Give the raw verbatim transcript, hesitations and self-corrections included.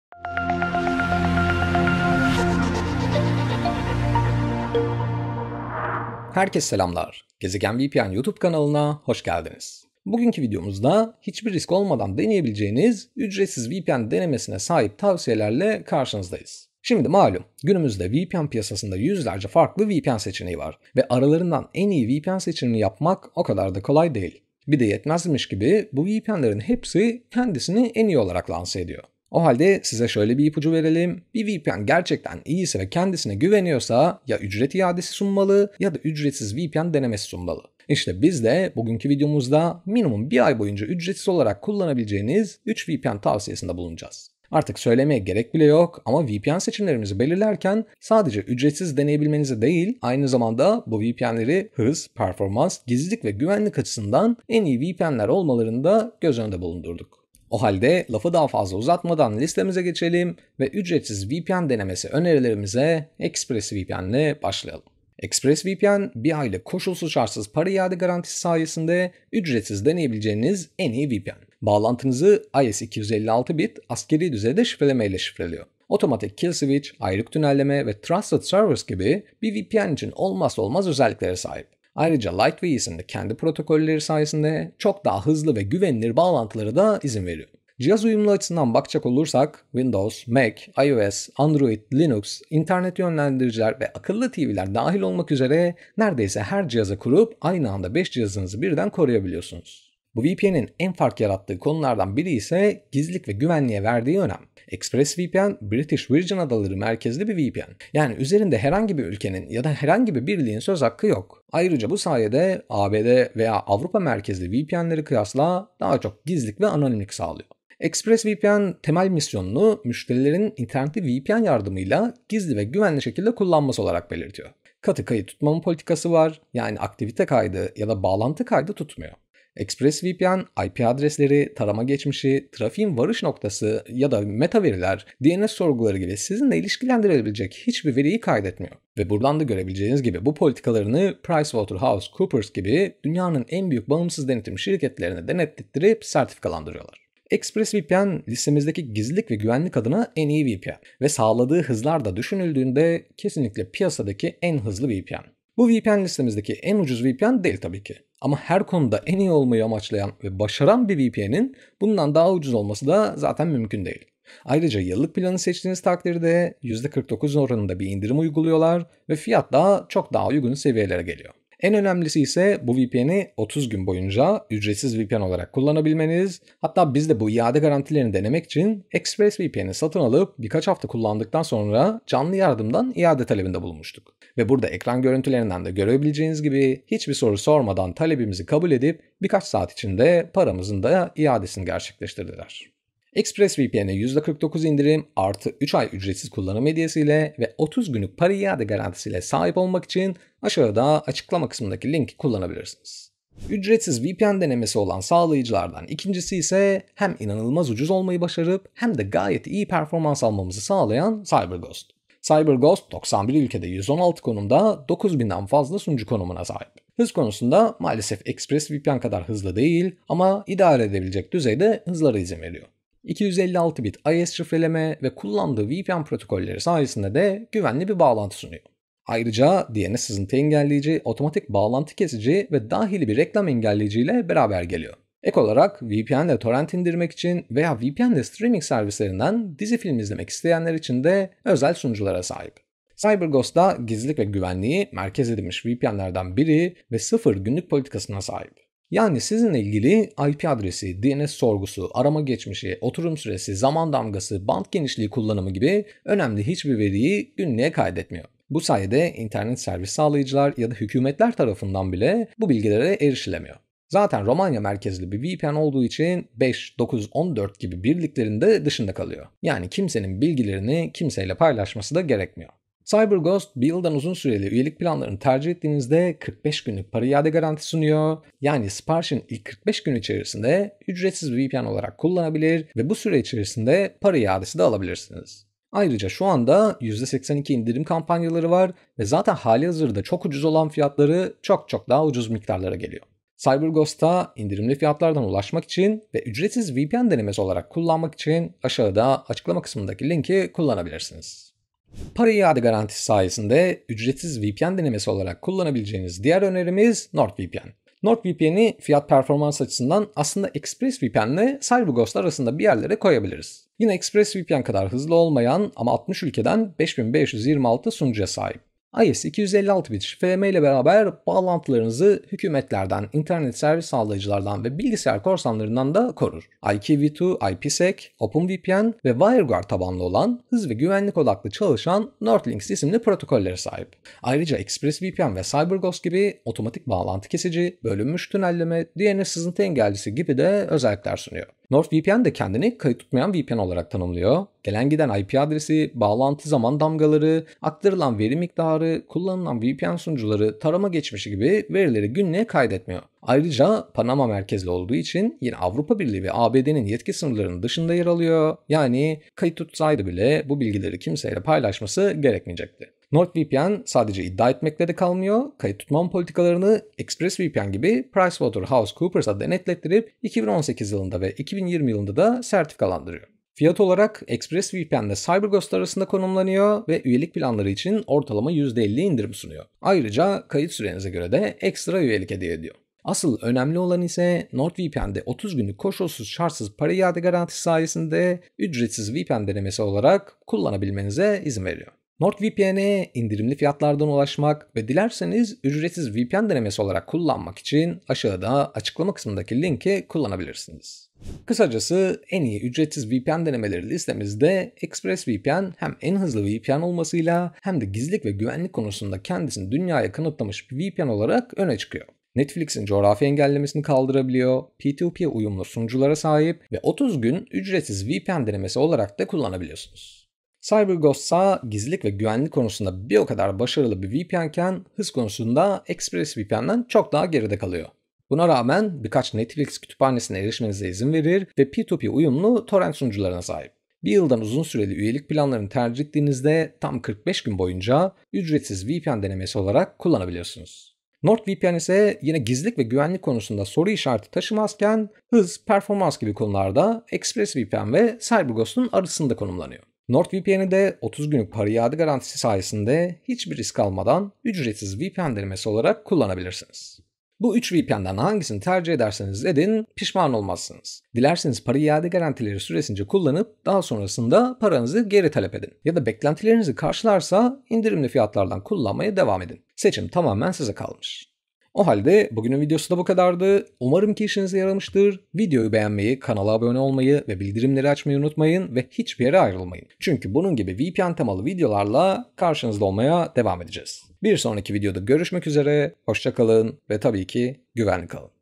Herkese selamlar. Gezegen V P N YouTube kanalına hoş geldiniz. Bugünkü videomuzda hiçbir risk olmadan deneyebileceğiniz ücretsiz V P N denemesine sahip tavsiyelerle karşınızdayız. Şimdi malum günümüzde V P N piyasasında yüzlerce farklı V P N seçeneği var ve aralarından en iyi V P N seçeneğini yapmak o kadar da kolay değil. Bir de yetmezmiş gibi bu V P N'lerin hepsi kendisini en iyi olarak lanse ediyor. O halde size şöyle bir ipucu verelim. Bir V P N gerçekten iyiyse ve kendisine güveniyorsa ya ücret iadesi sunmalı ya da ücretsiz V P N denemesi sunmalı. İşte biz de bugünkü videomuzda minimum bir ay boyunca ücretsiz olarak kullanabileceğiniz üç V P N tavsiyesinde bulunacağız. Artık söylemeye gerek bile yok ama V P N seçimlerimizi belirlerken sadece ücretsiz deneyebilmenizi değil, aynı zamanda bu V P N'leri hız, performans, gizlilik ve güvenlik açısından en iyi V P N'ler olmalarını da göz önünde bulundurduk. O halde lafı daha fazla uzatmadan listemize geçelim ve ücretsiz V P N denemesi önerilerimize ExpressVPN ile başlayalım. ExpressVPN bir aylık koşulsuz şartsız para iade garantisi sayesinde ücretsiz deneyebileceğiniz en iyi V P N. Bağlantınızı I S iki yüz elli altı bit askeri düzeyde şifreleme ile şifreliyor. Otomatik kill switch, ayrık tünelleme ve trusted servers gibi bir V P N için olmazsa olmaz özelliklere sahip. Ayrıca LightWay'in de kendi protokolleri sayesinde çok daha hızlı ve güvenilir bağlantılara da izin veriyor. Cihaz uyumluluğu açısından bakacak olursak Windows, Mac, iOS, Android, Linux, internet yönlendiriciler ve akıllı T V'ler dahil olmak üzere neredeyse her cihaza kurup aynı anda beş cihazınızı birden koruyabiliyorsunuz. Bu V P N'in en fark yarattığı konulardan biri ise gizlilik ve güvenliğe verdiği önem. ExpressVPN, British Virgin Adaları merkezli bir V P N. Yani üzerinde herhangi bir ülkenin ya da herhangi bir birliğin söz hakkı yok. Ayrıca bu sayede A B D veya Avrupa merkezli V P N'leri kıyasla daha çok gizlilik ve anonimlik sağlıyor. ExpressVPN temel misyonunu müşterilerin interneti V P N yardımıyla gizli ve güvenli şekilde kullanması olarak belirtiyor. Katı kayıt tutmama politikası var, yani aktivite kaydı ya da bağlantı kaydı tutmuyor. ExpressVPN, I P adresleri, tarama geçmişi, trafiğin varış noktası ya da meta veriler, D N S sorguları gibi sizinle ilişkilendirilebilecek hiçbir veriyi kaydetmiyor. Ve buradan da görebileceğiniz gibi bu politikalarını PricewaterhouseCoopers gibi dünyanın en büyük bağımsız denetim şirketlerine denetlettirip sertifikalandırıyorlar. ExpressVPN listemizdeki gizlilik ve güvenlik adına en iyi V P N ve sağladığı hızlar da düşünüldüğünde kesinlikle piyasadaki en hızlı V P N. Bu V P N listemizdeki en ucuz V P N değil tabii ki. Ama her konuda en iyi olmayı amaçlayan ve başaran bir V P N'in bundan daha ucuz olması da zaten mümkün değil. Ayrıca yıllık planı seçtiğiniz takdirde yüzde kırk dokuz oranında bir indirim uyguluyorlar ve fiyat da çok daha uygun seviyelere geliyor. En önemlisi ise bu V P N'i otuz gün boyunca ücretsiz V P N olarak kullanabilmeniz. Hatta biz de bu iade garantilerini denemek için ExpressVPN'i satın alıp birkaç hafta kullandıktan sonra canlı yardımdan iade talebinde bulunmuştuk. Ve burada ekran görüntülerinden de görebileceğiniz gibi hiçbir soru sormadan talebimizi kabul edip birkaç saat içinde paramızın da iadesini gerçekleştirdiler. ExpressVPN'e yüzde kırk dokuz indirim artı üç ay ücretsiz kullanım hediyesiyle ve otuz günlük para iade garantisiyle sahip olmak için aşağıda açıklama kısmındaki linki kullanabilirsiniz. Ücretsiz V P N denemesi olan sağlayıcılardan ikincisi ise hem inanılmaz ucuz olmayı başarıp hem de gayet iyi performans almamızı sağlayan CyberGhost. CyberGhost doksan bir ülkede yüz on altı konumda dokuz binden fazla sunucu konumuna sahip. Hız konusunda maalesef ExpressVPN kadar hızlı değil ama idare edebilecek düzeyde hızlara izin veriyor. iki yüz elli altı bit I S şifreleme ve kullandığı V P N protokolleri sayesinde de güvenli bir bağlantı sunuyor. Ayrıca D N S sızıntı engelleyici, otomatik bağlantı kesici ve dahili bir reklam engelleyici ile beraber geliyor. Ek olarak V P N ile torrent indirmek için veya V P N ile streaming servislerinden dizi film izlemek isteyenler için de özel sunuculara sahip. CyberGhost'da gizlilik ve güvenliği merkez edilmiş V P N'lerden biri ve sıfır günlük politikasına sahip. Yani sizinle ilgili I P adresi, D N S sorgusu, arama geçmişi, oturum süresi, zaman damgası, band genişliği kullanımı gibi önemli hiçbir veriyi günlüğe kaydetmiyor. Bu sayede internet servis sağlayıcılar ya da hükümetler tarafından bile bu bilgilere erişilemiyor. Zaten Romanya merkezli bir V P N olduğu için beş, dokuz, on dört gibi birliklerin de dışında kalıyor. Yani kimsenin bilgilerini kimseyle paylaşması da gerekmiyor. CyberGhost bir yıldan uzun süreli üyelik planlarını tercih ettiğinizde kırk beş günlük para iade garantisi sunuyor. Yani siparişin ilk kırk beş gün içerisinde ücretsiz V P N olarak kullanabilir ve bu süre içerisinde para iadesi de alabilirsiniz. Ayrıca şu anda yüzde seksen iki indirim kampanyaları var ve zaten halihazırda çok ucuz olan fiyatları çok çok daha ucuz miktarlara geliyor. CyberGhost'a indirimli fiyatlardan ulaşmak için ve ücretsiz V P N denemesi olarak kullanmak için aşağıda açıklama kısmındaki linki kullanabilirsiniz. Para iade garantisi sayesinde ücretsiz V P N denemesi olarak kullanabileceğiniz diğer önerimiz NordVPN. NordVPN'i fiyat performans açısından aslında ExpressVPN ile CyberGhost arasında bir yerlere koyabiliriz. Yine ExpressVPN kadar hızlı olmayan ama altmış ülkeden beş bin beş yüz yirmi altı sunucuya sahip. I S iki yüz elli altı bit şifreleme ile beraber bağlantılarınızı hükümetlerden, internet servis sağlayıcılardan ve bilgisayar korsanlarından da korur. I P v iki, IPsec, OpenVPN ve WireGuard tabanlı olan hız ve güvenlik odaklı çalışan NordLynx isimli protokollere sahip. Ayrıca ExpressVPN ve CyberGhost gibi otomatik bağlantı kesici, bölünmüş tünelleme, D N S sızıntı engellisi gibi de özellikler sunuyor. NordVPN de kendini kayıt tutmayan V P N olarak tanımlıyor. Gelen giden I P adresi, bağlantı zaman damgaları, aktarılan veri miktarı, kullanılan V P N sunucuları, tarama geçmişi gibi verileri günlüğe kaydetmiyor. Ayrıca Panama merkezli olduğu için yine Avrupa Birliği ve A B D'nin yetki sınırlarının dışında yer alıyor. Yani kayıt tutsaydı bile bu bilgileri kimseyle paylaşması gerekmeyecekti. NordVPN sadece iddia etmekle de kalmıyor, kayıt tutmam politikalarını ExpressVPN gibi PricewaterhouseCoopers'a denetlettirip iki bin on sekiz yılında ve iki bin yirmi yılında da sertifikalandırıyor. Fiyat olarak ExpressVPN ile CyberGhost arasında konumlanıyor ve üyelik planları için ortalama yüzde elli indirim sunuyor. Ayrıca kayıt sürenize göre de ekstra üyelik hediye ediyor. Asıl önemli olan ise NordVPN'de otuz günlük koşulsuz şartsız para iade garantisi sayesinde ücretsiz V P N denemesi olarak kullanabilmenize izin veriyor. NordVPN'e indirimli fiyatlardan ulaşmak ve dilerseniz ücretsiz V P N denemesi olarak kullanmak için aşağıda açıklama kısmındaki linki kullanabilirsiniz. Kısacası en iyi ücretsiz V P N denemeleri listemizde ExpressVPN hem en hızlı V P N olmasıyla hem de gizlilik ve güvenlik konusunda kendisini dünyaya kanıtlamış bir V P N olarak öne çıkıyor. Netflix'in coğrafi engellemesini kaldırabiliyor, P iki P uyumlu sunuculara sahip ve otuz gün ücretsiz V P N denemesi olarak da kullanabiliyorsunuz. CyberGhost ise gizlilik ve güvenlik konusunda bir o kadar başarılı bir V P N'ken hız konusunda ExpressVPN'den çok daha geride kalıyor. Buna rağmen birkaç Netflix kütüphanesine erişmenize izin verir ve P iki P uyumlu torrent sunucularına sahip. Bir yıldan uzun süreli üyelik planlarını tercih ettiğinizde tam kırk beş gün boyunca ücretsiz V P N denemesi olarak kullanabiliyorsunuz. NordVPN ise yine gizlilik ve güvenlik konusunda soru işareti taşımazken hız, performans gibi konularda ExpressVPN ve CyberGhost'un arasında konumlanıyor. NordVPN'i de otuz günlük para iade garantisi sayesinde hiçbir risk almadan ücretsiz V P N denemesi olarak kullanabilirsiniz. Bu üç V P N'den hangisini tercih ederseniz edin pişman olmazsınız. Dilerseniz para iade garantileri süresince kullanıp daha sonrasında paranızı geri talep edin. Ya da beklentilerinizi karşılarsa indirimli fiyatlardan kullanmaya devam edin. Seçim tamamen size kalmış. O halde bugünün videosu da bu kadardı. Umarım ki işinize yaramıştır. Videoyu beğenmeyi, kanala abone olmayı ve bildirimleri açmayı unutmayın ve hiçbir yere ayrılmayın. Çünkü bunun gibi V P N temalı videolarla karşınızda olmaya devam edeceğiz. Bir sonraki videoda görüşmek üzere, hoşça kalın ve tabii ki güvenli kalın.